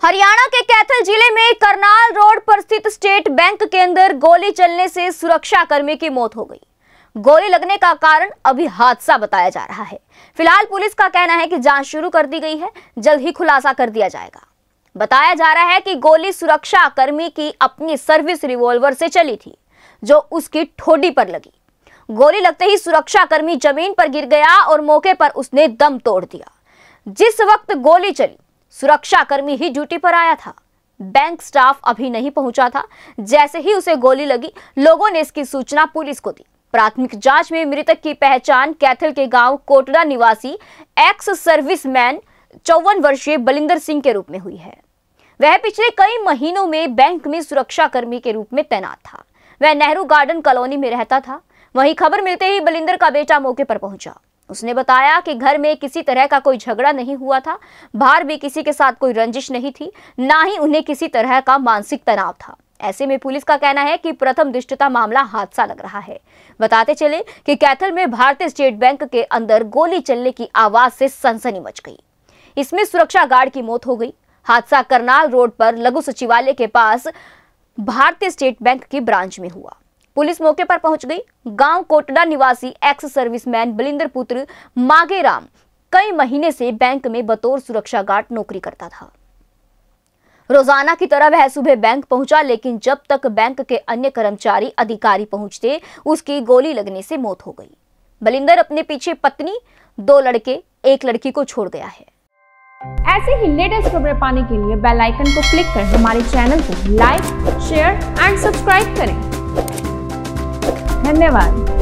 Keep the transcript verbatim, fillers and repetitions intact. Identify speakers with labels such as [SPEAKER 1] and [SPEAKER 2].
[SPEAKER 1] हरियाणा के कैथल जिले में करनाल रोड पर स्थित स्टेट बैंक के अंदर गोली चलने से सुरक्षा कर्मी की मौत हो गई। गोली लगने का कारण अभी हादसा बताया जा रहा है। फिलहाल पुलिस का कहना है कि जांच शुरू कर दी गई है, जल्द ही खुलासा कर दिया जाएगा। बताया जा रहा है कि गोली सुरक्षा कर्मी की अपनी सर्विस रिवॉल्वर से चली थी, जो उसकी ठोडी पर लगी। गोली लगते ही सुरक्षा कर्मी जमीन पर गिर गया और मौके पर उसने दम तोड़ दिया। जिस वक्त गोली चली, सुरक्षा कर्मी ही ड्यूटी पर आया था। बैंक स्टाफ अभी नहीं पहुंचा था। जैसे ही उसे गोली लगी, लोगों ने इसकी सूचना पुलिस को दी। प्राथमिक जांच में मृतक की पहचान कैथल के गांव कोटड़ा निवासी एक्स सर्विसमैन चौवन वर्षीय बलिंदर सिंह के रूप में हुई है। वह पिछले कई महीनों में बैंक में सुरक्षा कर्मी के रूप में तैनात था। वह नेहरू गार्डन कॉलोनी में रहता था। वहीं खबर मिलते ही बलिंदर का बेटा मौके पर पहुंचा। उसने बताया कि घर में किसी तरह का कोई झगड़ा नहीं हुआ था। बाहर भी किसी के साथ कोई रंजिश नहीं थी, ना ही उन्हें किसी तरह का मानसिक तनाव था। ऐसे में पुलिस का कहना है कि प्रथम दृष्टया मामला हादसा लग रहा है। बताते चले कि कैथल में भारतीय स्टेट बैंक के अंदर गोली चलने की आवाज से सनसनी मच गई। इसमें सुरक्षा गार्ड की मौत हो गई। हादसा करनाल रोड पर लघु सचिवालय के पास भारतीय स्टेट बैंक की ब्रांच में हुआ। पुलिस मौके पर पहुंच गई। गांव कोटड़ा निवासी एक्स सर्विसमैन बलिंदर पुत्र मांगेराम कई महीने से बैंक में बतौर सुरक्षा गार्ड नौकरी करता था। रोजाना की तरह वह सुबह बैंक पहुंचा, लेकिन जब तक बैंक के अन्य कर्मचारी अधिकारी पहुंचते, उसकी गोली लगने से मौत हो गई। बलिंदर अपने पीछे पत्नी, दो लड़के, एक लड़की को छोड़ गया है।
[SPEAKER 2] ऐसे ही लेटेस्ट खबरें पाने के लिए बेल आइकन को क्लिक कर हमारे चैनल को लाइक, शेयर एंड सब्सक्राइब करें। धन्यवाद।